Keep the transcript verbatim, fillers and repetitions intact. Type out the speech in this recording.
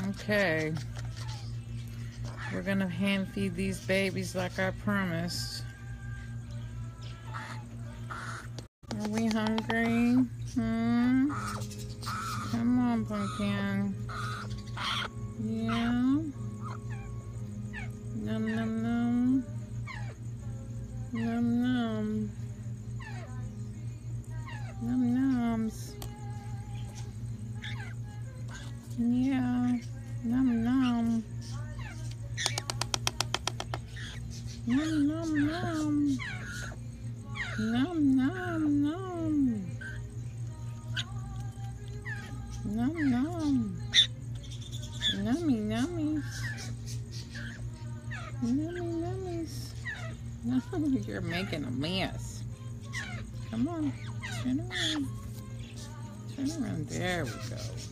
Okay. We're gonna hand feed these babies like I promised. Are we hungry? Hmm? Come on, Pumpkin. Yeah? Num num num. Num num. Num nums. Yeah. Num num. Num num num. Num num num. Num num. Nummy nummies. Nummy nummies. No, you're making a mess. Come on. Turn around. Turn around. There we go.